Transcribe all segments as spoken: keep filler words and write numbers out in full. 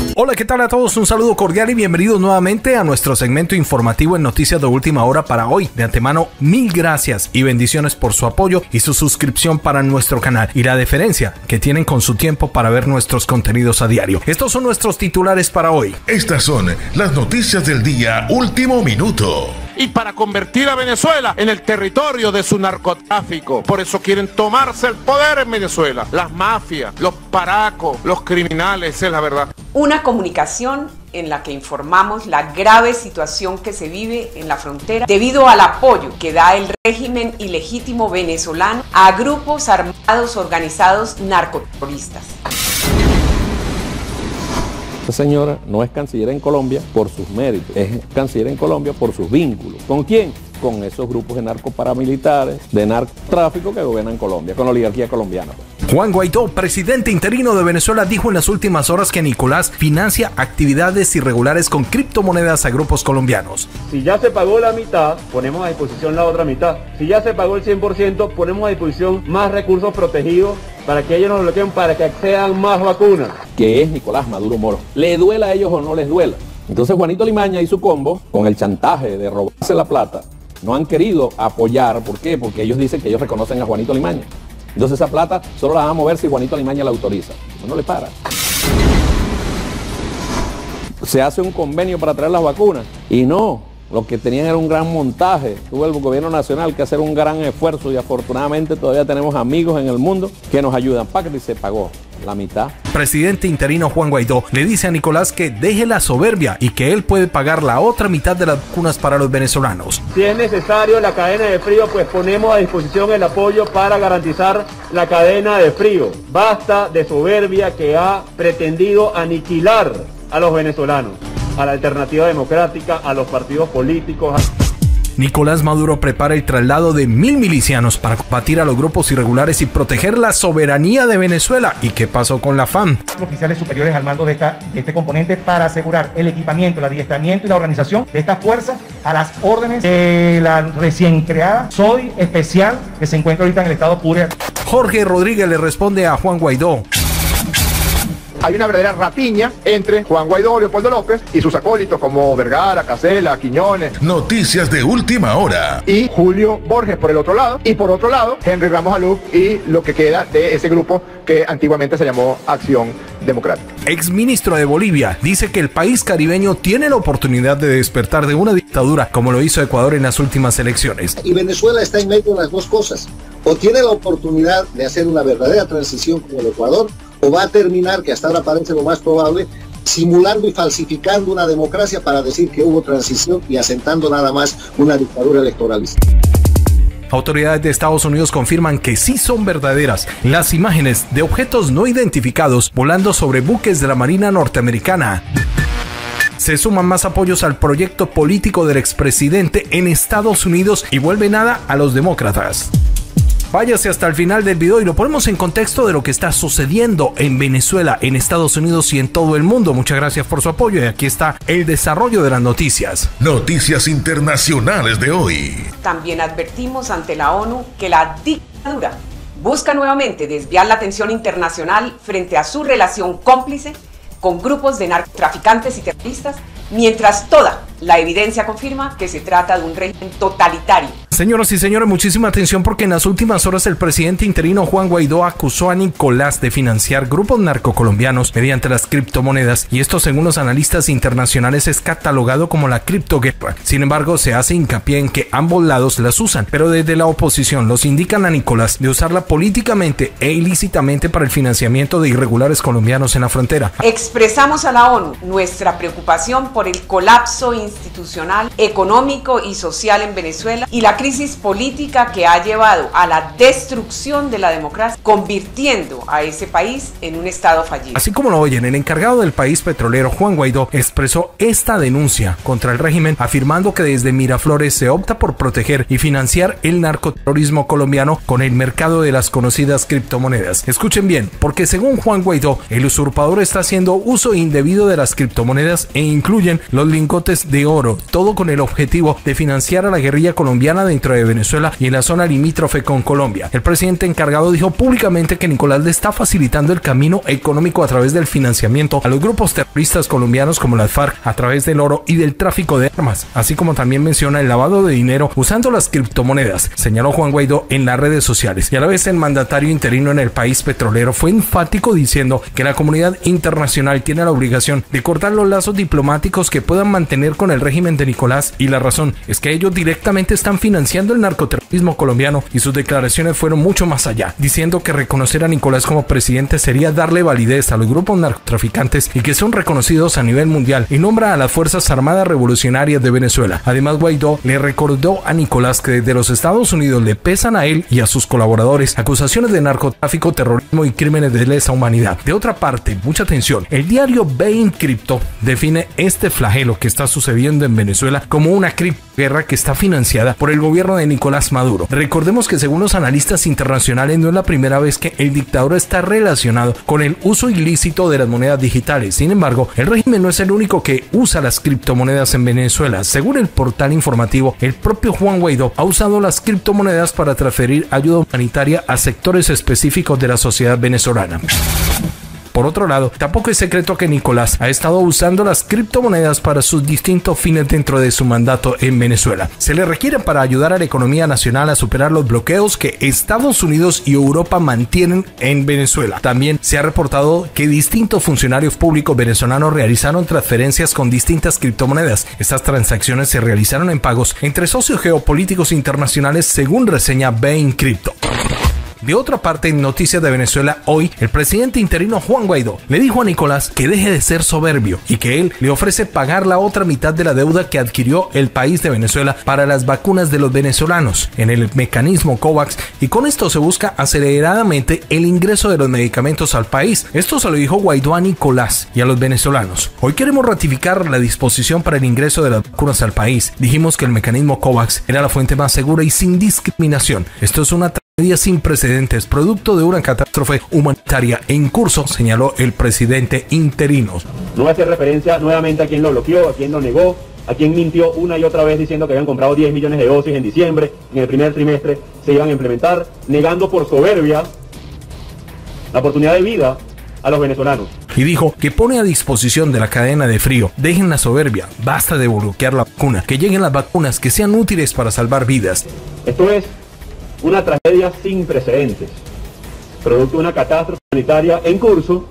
Hola, ¿qué tal a todos? Un saludo cordial y bienvenidos nuevamente a nuestro segmento informativo en Noticias de Última Hora para hoy. De antemano, mil gracias y bendiciones por su apoyo y su suscripción para nuestro canal y la deferencia que tienen con su tiempo para ver nuestros contenidos a diario. Estos son nuestros titulares para hoy. Estas son las noticias del día Último Minuto. Y para convertir a Venezuela en el territorio de su narcotráfico. Por eso quieren tomarse el poder en Venezuela. Las mafias, los paracos, los criminales, es la verdad. Una comunicación en la que informamos la grave situación que se vive en la frontera debido al apoyo que da el régimen ilegítimo venezolano a grupos armados organizados narcoterroristas. Esta señora no es canciller en Colombia por sus méritos, es canciller en Colombia por sus vínculos. ¿Con quién? Con esos grupos de narcoparamilitares, de narcotráfico que gobiernan Colombia, con la oligarquía colombiana. Juan Guaidó, presidente interino de Venezuela, dijo en las últimas horas que Nicolás financia actividades irregulares con criptomonedas a grupos colombianos. Si ya se pagó la mitad, ponemos a disposición la otra mitad. Si ya se pagó el cien por ciento, ponemos a disposición más recursos protegidos para que ellos nos bloqueen, para que accedan más vacunas. Que es Nicolás Maduro Moro. ¿Le duela a ellos o no les duela? Entonces Juanito Limaña y su combo, con el chantaje de robarse la plata, no han querido apoyar. ¿Por qué? Porque ellos dicen que ellos reconocen a Juanito Limaña. Entonces esa plata solo la van a mover si Juanito Limaña la autoriza. No le para. Se hace un convenio para traer las vacunas y no, lo que tenían era un gran montaje. Tuvo el gobierno nacional que hacer un gran esfuerzo y afortunadamente todavía tenemos amigos en el mundo que nos ayudan. Pacri se pagó la mitad. Presidente interino Juan Guaidó le dice a Nicolás que deje la soberbia y que él puede pagar la otra mitad de las vacunas para los venezolanos. Si es necesario la cadena de frío, pues ponemos a disposición el apoyo para garantizar la cadena de frío. Basta de soberbia que ha pretendido aniquilar a los venezolanos, a la alternativa democrática, a los partidos políticos. Nicolás Maduro prepara el traslado de mil milicianos para combatir a los grupos irregulares y proteger la soberanía de Venezuela. ¿Y qué pasó con la FAM? Oficiales superiores al mando de, esta, de este componente para asegurar el equipamiento, el adiestramiento y la organización de estas fuerzas a las órdenes de la recién creada S O D I especial que se encuentra ahorita en el estado Pure. Jorge Rodríguez le responde a Juan Guaidó. Hay una verdadera rapiña entre Juan Guaidó, Leopoldo López y sus acólitos como Vergara, Casela, Quiñones. Noticias de última hora. Y Julio Borges por el otro lado. Y por otro lado, Henry Ramos Alú y lo que queda de ese grupo que antiguamente se llamó Acción Democrática. Exministro de Bolivia dice que el país caribeño tiene la oportunidad de despertar de una dictadura como lo hizo Ecuador en las últimas elecciones. Y Venezuela está en medio de las dos cosas. O tiene la oportunidad de hacer una verdadera transición como el Ecuador, o va a terminar, que hasta ahora parece lo más probable, simulando y falsificando una democracia para decir que hubo transición y asentando nada más una dictadura electoralista. Autoridades de Estados Unidos confirman que sí son verdaderas las imágenes de objetos no identificados volando sobre buques de la Marina norteamericana. Se suman más apoyos al proyecto político del expresidente en Estados Unidos y vuelve nada a los demócratas. Váyase hasta el final del video y lo ponemos en contexto de lo que está sucediendo en Venezuela, en Estados Unidos y en todo el mundo. Muchas gracias por su apoyo y aquí está el desarrollo de las noticias. Noticias internacionales de hoy. También advertimos ante la ONU que la dictadura busca nuevamente desviar la atención internacional frente a su relación cómplice con grupos de narcotraficantes y terroristas, mientras toda la evidencia confirma que se trata de un régimen totalitario. Señoras y señores, muchísima atención porque en las últimas horas el presidente interino Juan Guaidó acusó a Nicolás de financiar grupos narcocolombianos mediante las criptomonedas y esto, según los analistas internacionales, es catalogado como la criptoguerra. Sin embargo, se hace hincapié en que ambos lados las usan, pero desde la oposición los indican a Nicolás de usarla políticamente e ilícitamente para el financiamiento de irregulares colombianos en la frontera. Expresamos a la ONU nuestra preocupación por el colapso institucional, económico y social en Venezuela y la crisis política que ha llevado a la destrucción de la democracia, convirtiendo a ese país en un estado fallido. Así como lo oyen, el encargado del país petrolero, Juan Guaidó, expresó esta denuncia contra el régimen, afirmando que desde Miraflores se opta por proteger y financiar el narcoterrorismo colombiano con el mercado de las conocidas criptomonedas. Escuchen bien, porque según Juan Guaidó, el usurpador está haciendo uso indebido de las criptomonedas e incluyen los lingotes de oro, todo con el objetivo de financiar a la guerrilla colombiana dentro de Venezuela y en la zona limítrofe con Colombia. El presidente encargado dijo públicamente que Nicolás le está facilitando el camino económico a través del financiamiento a los grupos terroristas colombianos como las FARC a través del oro y del tráfico de armas, así como también menciona el lavado de dinero usando las criptomonedas, señaló Juan Guaidó en las redes sociales. Y a la vez el mandatario interino en el país petrolero fue enfático diciendo que la comunidad internacional tiene la obligación de cortar los lazos diplomáticos que puedan mantener con el régimen de Nicolás, y la razón es que ellos directamente están financiando el narcoterrorismo colombiano, y sus declaraciones fueron mucho más allá, diciendo que reconocer a Nicolás como presidente sería darle validez a los grupos narcotraficantes y que son reconocidos a nivel mundial, y nombra a las Fuerzas Armadas Revolucionarias de Venezuela. Además, Guaidó le recordó a Nicolás que desde los Estados Unidos le pesan a él y a sus colaboradores acusaciones de narcotráfico, terrorismo y crímenes de lesa humanidad. De otra parte, mucha atención, el diario Bain Crypto define este flagelo que está sucediendo en Venezuela como una criptoguerra que está financiada por el gobierno de Nicolás Maduro. Recordemos que según los analistas internacionales no es la primera vez que el dictador está relacionado con el uso ilícito de las monedas digitales. Sin embargo, el régimen no es el único que usa las criptomonedas en Venezuela. Según el portal informativo, el propio Juan Guaidó ha usado las criptomonedas para transferir ayuda humanitaria a sectores específicos de la sociedad venezolana. Por otro lado, tampoco es secreto que Nicolás ha estado usando las criptomonedas para sus distintos fines dentro de su mandato en Venezuela. Se le requiere para ayudar a la economía nacional a superar los bloqueos que Estados Unidos y Europa mantienen en Venezuela. También se ha reportado que distintos funcionarios públicos venezolanos realizaron transferencias con distintas criptomonedas. Estas transacciones se realizaron en pagos entre socios geopolíticos internacionales, según reseña Bain Crypto. De otra parte, en Noticias de Venezuela hoy, el presidente interino Juan Guaidó le dijo a Nicolás que deje de ser soberbio y que él le ofrece pagar la otra mitad de la deuda que adquirió el país de Venezuela para las vacunas de los venezolanos en el mecanismo COVAX, y con esto se busca aceleradamente el ingreso de los medicamentos al país. Esto se lo dijo Guaidó a Nicolás y a los venezolanos. Hoy queremos ratificar la disposición para el ingreso de las vacunas al país. Dijimos que el mecanismo COVAX era la fuente más segura y sin discriminación. Esto es una sin precedentes, producto de una catástrofe humanitaria en curso, señaló el presidente interino. No voy a hacer referencia nuevamente a quien lo bloqueó, a quien lo negó, a quien mintió una y otra vez diciendo que habían comprado diez millones de dosis en diciembre, en el primer trimestre se iban a implementar, negando por soberbia la oportunidad de vida a los venezolanos. Y dijo que pone a disposición de la cadena de frío: dejen la soberbia, basta de bloquear la vacuna, que lleguen las vacunas que sean útiles para salvar vidas. Esto es una tragedia sin precedentes, producto de una catástrofe humanitaria en curso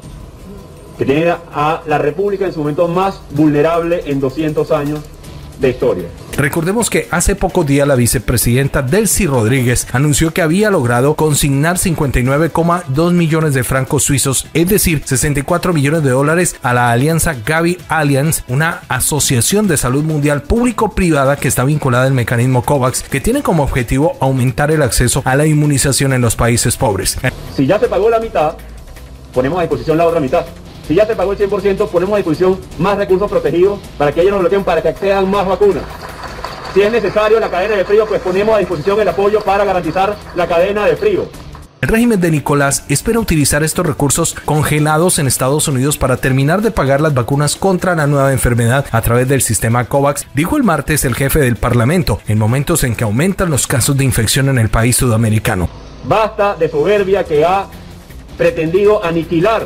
que tiene a la República en su momento más vulnerable en doscientos años de historia. Recordemos que hace pocos días la vicepresidenta Delcy Rodríguez anunció que había logrado consignar cincuenta y nueve coma dos millones de francos suizos, es decir, sesenta y cuatro millones de dólares, a la alianza Gavi Alliance, una asociación de salud mundial público-privada que está vinculada al mecanismo COVAX, que tiene como objetivo aumentar el acceso a la inmunización en los países pobres. Si ya se pagó la mitad, ponemos a disposición la otra mitad. Si ya se pagó el cien por ciento, ponemos a disposición más recursos protegidos para que ellos nos bloqueen, para que accedan más vacunas. Si es necesario la cadena de frío, pues ponemos a disposición el apoyo para garantizar la cadena de frío. El régimen de Nicolás espera utilizar estos recursos congelados en Estados Unidos para terminar de pagar las vacunas contra la nueva enfermedad a través del sistema COVAX, dijo el martes el jefe del Parlamento, en momentos en que aumentan los casos de infección en el país sudamericano. Basta de soberbia que ha pretendido aniquilar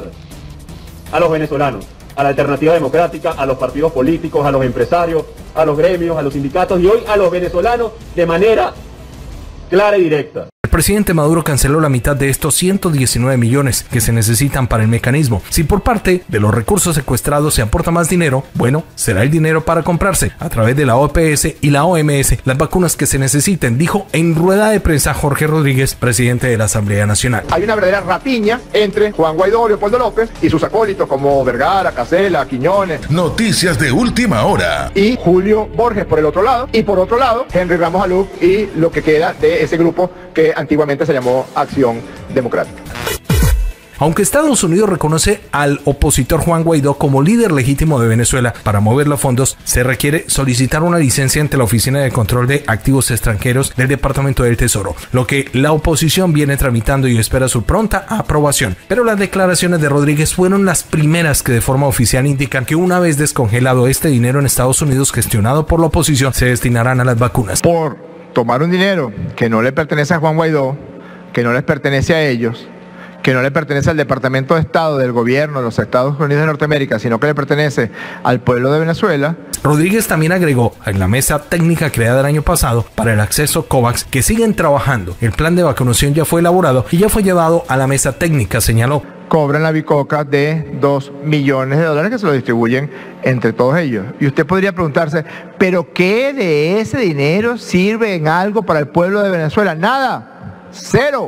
a los venezolanos, a la alternativa democrática, a los partidos políticos, a los empresarios, a los gremios, a los sindicatos y hoy a los venezolanos de manera clara y directa. El presidente Maduro canceló la mitad de estos ciento diecinueve millones que se necesitan para el mecanismo. Si por parte de los recursos secuestrados se aporta más dinero, bueno, será el dinero para comprarse a través de la O P S y la O M S las vacunas que se necesiten, dijo en rueda de prensa Jorge Rodríguez, presidente de la Asamblea Nacional. Hay una verdadera rapiña entre Juan Guaidó, Leopoldo López y sus acólitos como Vergara, Casela, Quiñones. Noticias de última hora. Y Julio Borges por el otro lado. Y por otro lado, Henry Ramos Alú y lo que queda de ese grupo que antiguamente se llamó Acción Democrática. Aunque Estados Unidos reconoce al opositor Juan Guaidó como líder legítimo de Venezuela, para mover los fondos se requiere solicitar una licencia ante la Oficina de Control de Activos Extranjeros del Departamento del Tesoro, lo que la oposición viene tramitando y espera su pronta aprobación. Pero las declaraciones de Rodríguez fueron las primeras que de forma oficial indican que una vez descongelado este dinero en Estados Unidos gestionado por la oposición, se destinarán a las vacunas. Por tomar un dinero que no le pertenece a Juan Guaidó, que no les pertenece a ellos, que no le pertenece al Departamento de Estado del gobierno de los Estados Unidos de Norteamérica, sino que le pertenece al pueblo de Venezuela. Rodríguez también agregó en la mesa técnica creada el año pasado para el acceso COVAX que siguen trabajando. El plan de vacunación ya fue elaborado y ya fue llevado a la mesa técnica, señaló. Cobran la bicoca de dos millones de dólares que se lo distribuyen entre todos ellos. Y usted podría preguntarse, ¿pero qué de ese dinero sirve en algo para el pueblo de Venezuela? Nada, cero.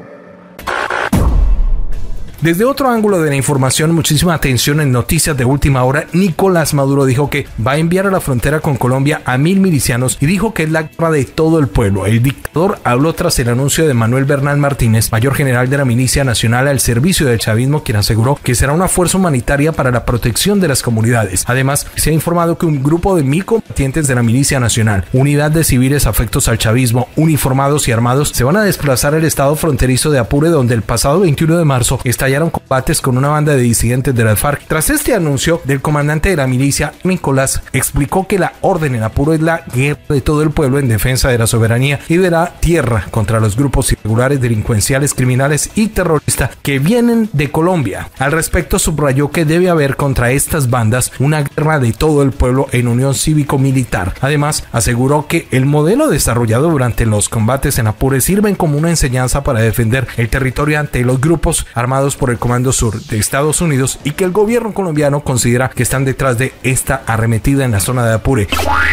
Desde otro ángulo de la información, muchísima atención en noticias de última hora. Nicolás Maduro dijo que va a enviar a la frontera con Colombia a mil milicianos y dijo que es la guerra de todo el pueblo. El dictador habló tras el anuncio de Manuel Bernal Martínez, mayor general de la Milicia Nacional al servicio del chavismo, quien aseguró que será una fuerza humanitaria para la protección de las comunidades. Además, se ha informado que un grupo de mil combatientes de la Milicia Nacional, unidad de civiles afectos al chavismo, uniformados y armados, se van a desplazar al estado fronterizo de Apure, donde el pasado veintiuno de marzo está estallaron combates con una banda de disidentes de las FARC. Tras este anuncio del comandante de la milicia, Nicolás explicó que la orden en Apure es la guerra de todo el pueblo en defensa de la soberanía y de la tierra contra los grupos irregulares, delincuenciales, criminales y terroristas que vienen de Colombia. Al respecto, subrayó que debe haber contra estas bandas una guerra de todo el pueblo en unión cívico-militar. Además, aseguró que el modelo desarrollado durante los combates en Apure sirven como una enseñanza para defender el territorio ante los grupos armados por el Comando Sur de Estados Unidos y que el gobierno colombiano considera que están detrás de esta arremetida en la zona de Apure.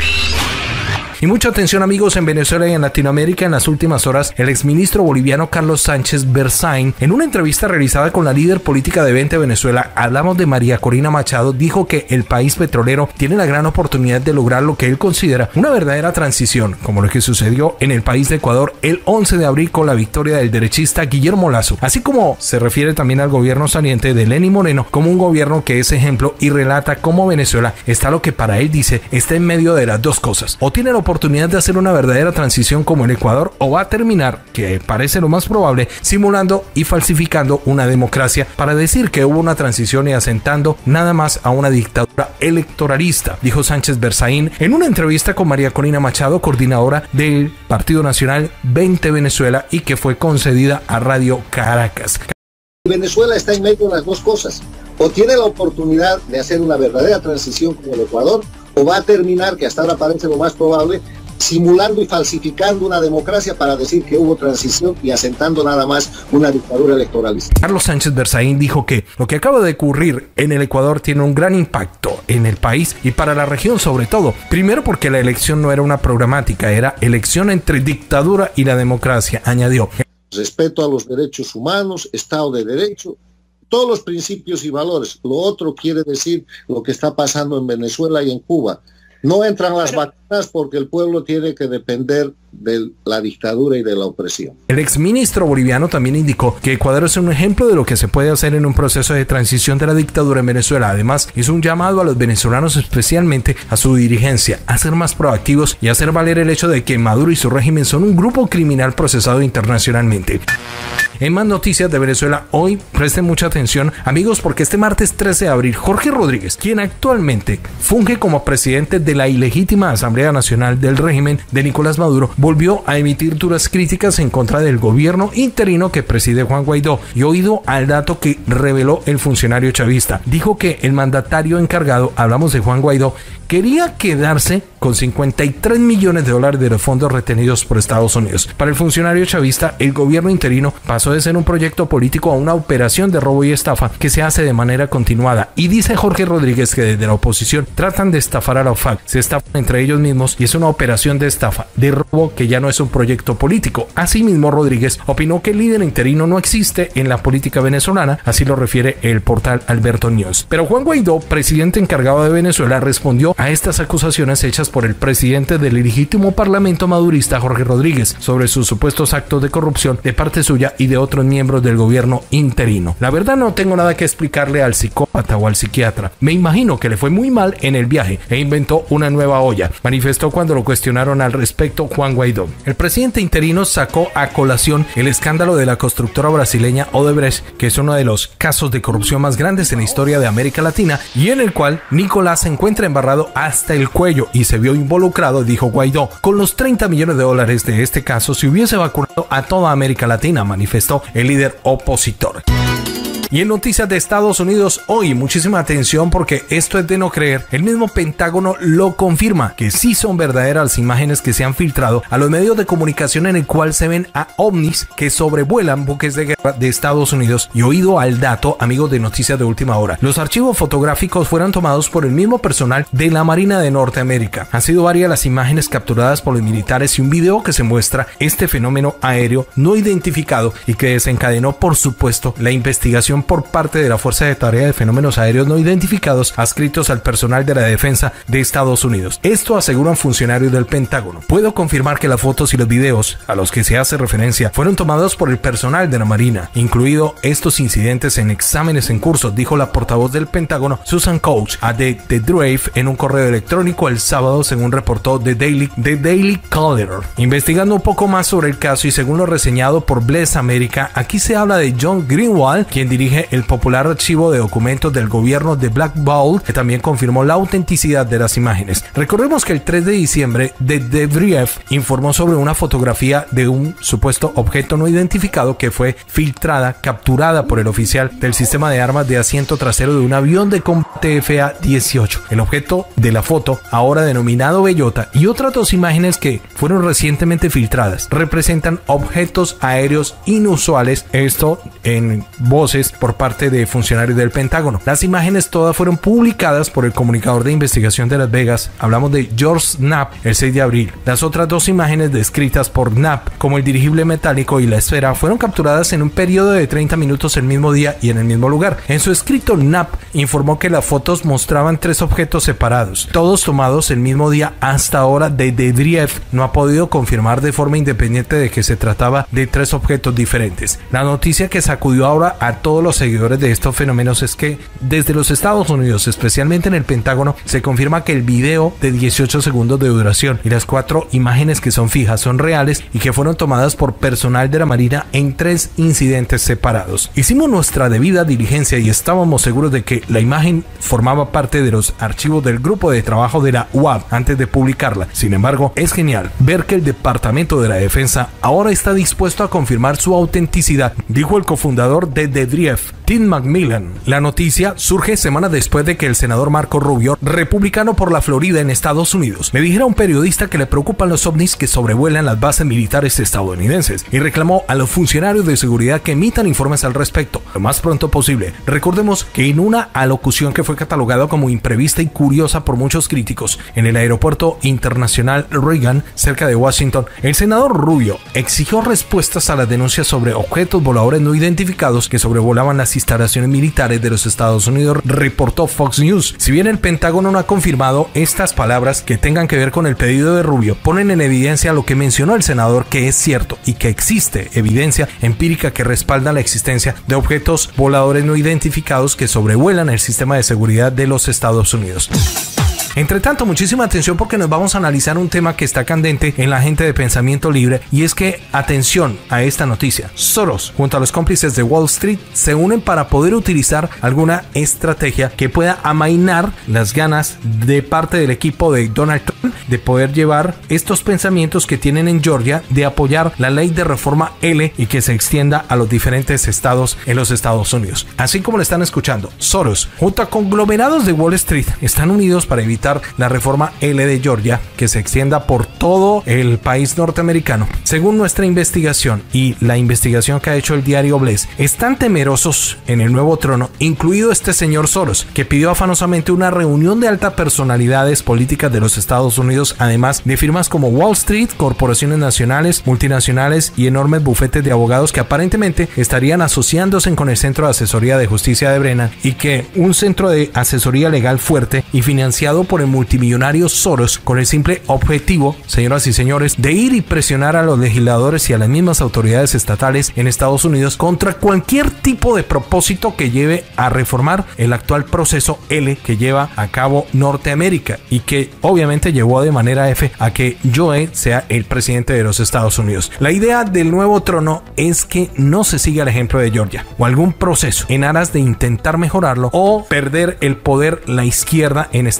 Y mucha atención, amigos, en Venezuela y en Latinoamérica. En las últimas horas, el exministro boliviano Carlos Sánchez Berzaín, en una entrevista realizada con la líder política de Vente Venezuela, hablamos de María Corina Machado, dijo que el país petrolero tiene la gran oportunidad de lograr lo que él considera una verdadera transición, como lo que sucedió en el país de Ecuador el once de abril con la victoria del derechista Guillermo Lasso, así como se refiere también al gobierno saliente de Lenín Moreno como un gobierno que es ejemplo y relata cómo Venezuela está lo que para él dice está en medio de las dos cosas: o tiene la oportunidad de hacer una verdadera transición como el Ecuador, o va a terminar, que parece lo más probable, simulando y falsificando una democracia para decir que hubo una transición y asentando nada más a una dictadura electoralista, dijo Sánchez Berzaín en una entrevista con María Corina Machado, coordinadora del Partido Nacional Vente Venezuela, y que fue concedida a Radio Caracas. Venezuela está en medio de las dos cosas: o tiene la oportunidad de hacer una verdadera transición como el Ecuador, o va a terminar, que hasta ahora parece lo más probable, simulando y falsificando una democracia para decir que hubo transición y asentando nada más una dictadura electoralista. Carlos Sánchez Berzaín dijo que lo que acaba de ocurrir en el Ecuador tiene un gran impacto en el país y para la región sobre todo. Primero porque la elección no era una programática, era elección entre dictadura y la democracia, añadió. Respeto a los derechos humanos, Estado de Derecho, todos los principios y valores. Lo otro quiere decir lo que está pasando en Venezuela y en Cuba. No entran las vacunas porque el pueblo tiene que depender de la dictadura y de la opresión. El exministro boliviano también indicó que Ecuador es un ejemplo de lo que se puede hacer en un proceso de transición de la dictadura en Venezuela. Además, hizo un llamado a los venezolanos, especialmente a su dirigencia, a ser más proactivos y a hacer valer el hecho de que Maduro y su régimen son un grupo criminal procesado internacionalmente. En más noticias de Venezuela, hoy presten mucha atención, amigos, porque este martes trece de abril, Jorge Rodríguez, quien actualmente funge como presidente de la ilegítima Asamblea Nacional del régimen de Nicolás Maduro, volvió a emitir duras críticas en contra del gobierno interino que preside Juan Guaidó, y oído al dato que reveló el funcionario chavista. Dijo que el mandatario encargado, hablamos de Juan Guaidó, quería quedarse con cincuenta y tres millones de dólares de los fondos retenidos por Estados Unidos. Para el funcionario chavista, el gobierno interino pasó de ser un proyecto político a una operación de robo y estafa que se hace de manera continuada. Y dice Jorge Rodríguez que desde la oposición tratan de estafar a la O F A C, se estafan entre ellos mismos y es una operación de estafa, de robo, que ya no es un proyecto político. Asimismo, Rodríguez opinó que el líder interino no existe en la política venezolana, así lo refiere el portal Alberto News. Pero Juan Guaidó, presidente encargado de Venezuela, respondió a estas acusaciones hechas por el presidente del ilegítimo parlamento madurista Jorge Rodríguez sobre sus supuestos actos de corrupción de parte suya y de otros miembros del gobierno interino. La verdad, no tengo nada que explicarle al psicópata o al psiquiatra. Me imagino que le fue muy mal en el viaje e inventó una nueva olla, manifestó cuando lo cuestionaron al respecto Juan Guaidó. El presidente interino sacó a colación el escándalo de la constructora brasileña Odebrecht, que es uno de los casos de corrupción más grandes en la historia de América Latina y en el cual Nicolás se encuentra embarrado hasta el cuello y se vio involucrado, dijo Guaidó. Con los treinta millones de dólares de este caso se hubiese vacunado a toda América Latina, manifestó el líder opositor. Y en noticias de Estados Unidos hoy, muchísima atención porque esto es de no creer. El mismo Pentágono lo confirma, que sí son verdaderas las imágenes que se han filtrado a los medios de comunicación en el cual se ven a ovnis que sobrevuelan buques de guerra de Estados Unidos. Y oído al dato, amigos de Noticias de Última Hora, los archivos fotográficos fueron tomados por el mismo personal de la Marina de Norteamérica. Han sido varias las imágenes capturadas por los militares y un video que se muestra este fenómeno aéreo no identificado y que desencadenó, por supuesto, la investigación por parte de la Fuerza de Tarea de Fenómenos Aéreos No Identificados adscritos al personal de la defensa de Estados Unidos. Esto aseguran funcionarios del Pentágono. Puedo confirmar que las fotos y los videos a los que se hace referencia fueron tomados por el personal de la Marina, incluido estos incidentes en exámenes en curso, dijo la portavoz del Pentágono, Susan Couch, a The, The Drive en un correo electrónico el sábado, según reportó The Daily, The Daily Caller. Investigando un poco más sobre el caso y según lo reseñado por Bless America, aquí se habla de John Greenwald, quien dirige el popular archivo de documentos del gobierno de Black Bolt, que también confirmó la autenticidad de las imágenes. Recordemos que el tres de diciembre, The Debrief informó sobre una fotografía de un supuesto objeto no identificado que fue filtrada, capturada por el oficial del sistema de armas de asiento trasero de un avión de combate F A dieciocho. El objeto de la foto, ahora denominado Bellota, y otras dos imágenes que fueron recientemente filtradas, representan objetos aéreos inusuales, esto en voces por parte de funcionarios del Pentágono. Las imágenes todas fueron publicadas por el comunicador de investigación de Las Vegas, hablamos de George Knapp, el seis de abril. Las otras dos imágenes descritas por Knapp, como el dirigible metálico y la esfera, fueron capturadas en un periodo de treinta minutos el mismo día y en el mismo lugar. En su escrito, Knapp informó que las fotos mostraban tres objetos separados, todos tomados el mismo día. Hasta ahora, The Drive no ha podido confirmar de forma independiente de que se trataba de tres objetos diferentes. La noticia que sacudió ahora a todos los seguidores de estos fenómenos es que desde los Estados Unidos, especialmente en el Pentágono, se confirma que el video de dieciocho segundos de duración y las cuatro imágenes que son fijas son reales y que fueron tomadas por personal de la Marina en tres incidentes separados. Hicimos nuestra debida diligencia y estábamos seguros de que la imagen formaba parte de los archivos del grupo de trabajo de la U A B antes de publicarla. Sin embargo, es genial ver que el Departamento de la Defensa ahora está dispuesto a confirmar su autenticidad, dijo el cofundador de The Drive, Tim McMillan. La noticia surge semanas después de que el senador Marco Rubio, republicano por la Florida en Estados Unidos, le dijera a un periodista que le preocupan los ovnis que sobrevuelan las bases militares estadounidenses y reclamó a los funcionarios de seguridad que emitan informes al respecto lo más pronto posible. Recordemos que en una alocución que fue catalogada como imprevista y curiosa por muchos críticos en el aeropuerto internacional Reagan, cerca de Washington, el senador Rubio exigió respuestas a las denuncias sobre objetos voladores no identificados que sobrevolaban las instalaciones militares de los Estados Unidos, reportó Fox News. Si bien el Pentágono no ha confirmado estas palabras que tengan que ver con el pedido de Rubio, ponen en evidencia lo que mencionó el senador, que es cierto y que existe evidencia empírica que respalda la existencia de objetos voladores no identificados que sobrevuelan el sistema de seguridad de los Estados Unidos. Entre tanto, muchísima atención porque nos vamos a analizar un tema que está candente en la gente de pensamiento libre, y es que, atención a esta noticia, Soros junto a los cómplices de Wall Street se unen para poder utilizar alguna estrategia que pueda amainar las ganas de parte del equipo de Donald Trump de poder llevar estos pensamientos que tienen en Georgia de apoyar la ley de reforma L y que se extienda a los diferentes estados en los Estados Unidos. Así como lo están escuchando, Soros junto a conglomerados de Wall Street están unidos para evitar la reforma L de Georgia que se extienda por todo el país norteamericano. Según nuestra investigación y la investigación que ha hecho el diario Bless, están temerosos en el nuevo trono, incluido este señor Soros, que pidió afanosamente una reunión de altas personalidades políticas de los Estados Unidos, además de firmas como Wall Street, corporaciones nacionales, multinacionales y enormes bufetes de abogados que aparentemente estarían asociándose con el Centro de Asesoría de Justicia de Brennan, y que un centro de asesoría legal fuerte y financiado por por el multimillonario Soros con el simple objetivo, señoras y señores, de ir y presionar a los legisladores y a las mismas autoridades estatales en Estados Unidos contra cualquier tipo de propósito que lleve a reformar el actual proceso L que lleva a cabo Norteamérica y que obviamente llevó de manera F a que Joe sea el presidente de los Estados Unidos. La idea del nuevo trono es que no se siga el ejemplo de Georgia o algún proceso en aras de intentar mejorarlo o perder el poder la izquierda en Estados Unidos.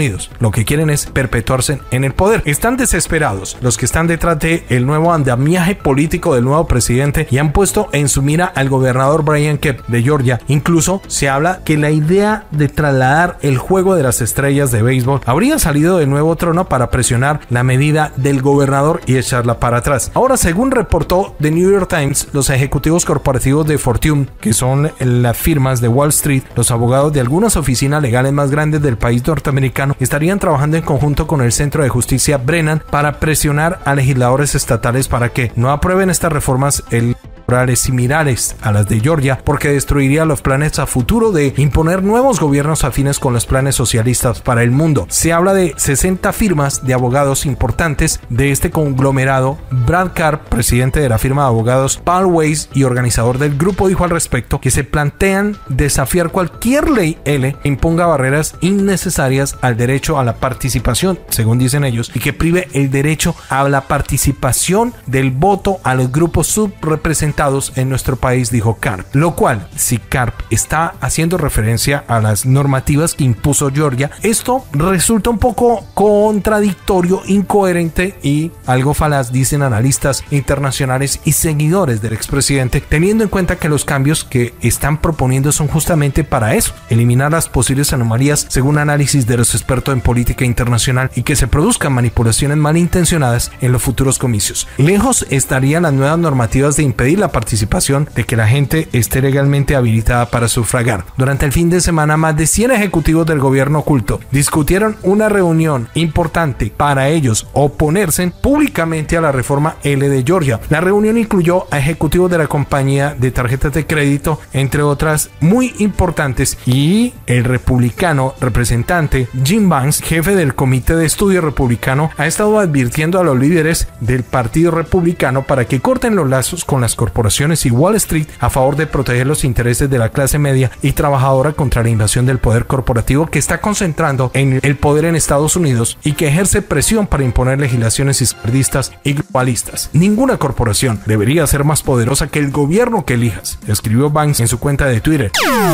Unidos. Lo que quieren es perpetuarse en el poder. Están desesperados los que están detrás de el nuevo andamiaje político del nuevo presidente y han puesto en su mira al gobernador Brian Kemp de Georgia. Incluso se habla que la idea de trasladar el juego de las estrellas de béisbol habría salido del nuevo trono para presionar la medida del gobernador y echarla para atrás. Ahora, según reportó The New York Times, los ejecutivos corporativos de Fortune, que son las firmas de Wall Street, los abogados de algunas oficinas legales más grandes del país norteamericano, estarían trabajando en conjunto con el Centro de Justicia Brennan para presionar a legisladores estatales para que no aprueben estas reformas el similares a las de Georgia, porque destruiría los planes a futuro de imponer nuevos gobiernos afines con los planes socialistas para el mundo. Se habla de sesenta firmas de abogados importantes de este conglomerado. Brad Karp, presidente de la firma de abogados Paul Weiss y organizador del grupo, dijo al respecto que se plantean desafiar cualquier ley L que imponga barreras innecesarias al derecho a la participación, según dicen ellos, y que prive el derecho a la participación del voto a los grupos subrepresentados en nuestro país, dijo Karp. Lo cual, si Karp está haciendo referencia a las normativas que impuso Georgia, esto resulta un poco contradictorio, incoherente y algo falaz, dicen analistas internacionales y seguidores del expresidente, teniendo en cuenta que los cambios que están proponiendo son justamente para eso: eliminar las posibles anomalías según análisis de los expertos en política internacional y que se produzcan manipulaciones malintencionadas en los futuros comicios. Lejos estarían las nuevas normativas de impedir la participación de que la gente esté legalmente habilitada para sufragar. Durante el fin de semana, más de cien ejecutivos del gobierno oculto discutieron una reunión importante para ellos oponerse públicamente a la reforma L de Georgia. La reunión incluyó a ejecutivos de la compañía de tarjetas de crédito, entre otras muy importantes, y el republicano representante Jim Vance, jefe del comité de estudio republicano, ha estado advirtiendo a los líderes del partido republicano para que corten los lazos con las corporaciones y Wall Street a favor de proteger los intereses de la clase media y trabajadora contra la invasión del poder corporativo que está concentrando en el poder en Estados Unidos y que ejerce presión para imponer legislaciones izquierdistas y globalistas. Ninguna corporación debería ser más poderosa que el gobierno que elijas, escribió Vance en su cuenta de Twitter.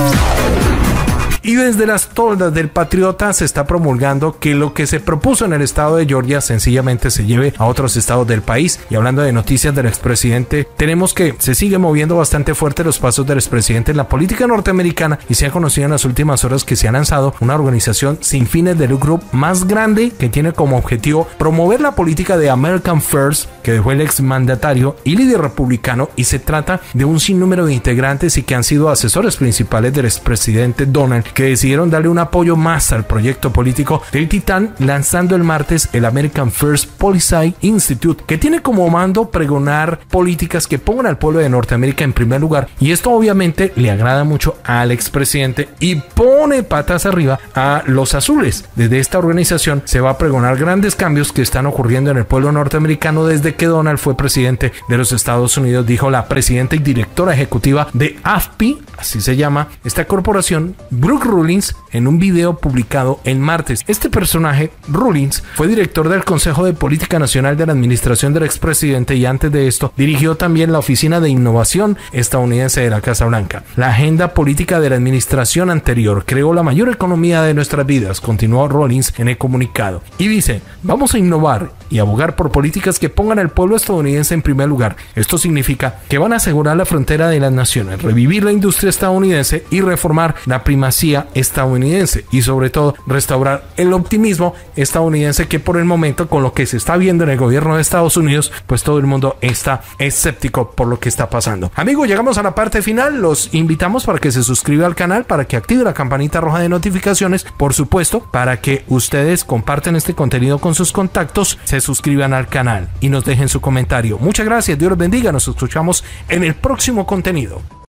Y desde las toldas del Patriota se está promulgando que lo que se propuso en el estado de Georgia sencillamente se lleve a otros estados del país. Y hablando de noticias del expresidente, tenemos que se sigue moviendo bastante fuerte los pasos del expresidente en la política norteamericana, y se ha conocido en las últimas horas que se ha lanzado una organización sin fines de lucro más grande que tiene como objetivo promover la política de American First que dejó el exmandatario y líder republicano, y se trata de un sinnúmero de integrantes y que han sido asesores principales del expresidente Donald, que decidieron darle un apoyo más al proyecto político del titán, lanzando el martes el American First Policy Institute, que tiene como mando pregonar políticas que pongan al pueblo de Norteamérica en primer lugar, y esto obviamente le agrada mucho al expresidente y pone patas arriba a los azules. Desde esta organización se va a pregonar grandes cambios que están ocurriendo en el pueblo norteamericano desde que Donald fue presidente de los Estados Unidos, dijo la presidenta y directora ejecutiva de A F P I, así se llama esta corporación, Brooke Rollins, en un video publicado el martes. Este personaje, Rollins, fue director del Consejo de Política Nacional de la administración del expresidente y antes de esto dirigió también la Oficina de Innovación estadounidense de la Casa Blanca. La agenda política de la administración anterior creó la mayor economía de nuestras vidas, continuó Rollins en el comunicado, y dice: vamos a innovar y abogar por políticas que pongan al pueblo estadounidense en primer lugar. Esto significa que van a asegurar la frontera de las naciones, revivir la industria estadounidense y reformar la primacía estadounidense, y sobre todo restaurar el optimismo estadounidense, que por el momento, con lo que se está viendo en el gobierno de Estados Unidos, pues todo el mundo está escéptico por lo que está pasando. Amigos, llegamos a la parte final. Los invitamos para que se suscriba al canal, para que active la campanita roja de notificaciones, por supuesto, para que ustedes compartan este contenido con sus contactos, se suscriban al canal y nos dejen su comentario. Muchas gracias, Dios los bendiga, nos escuchamos en el próximo contenido.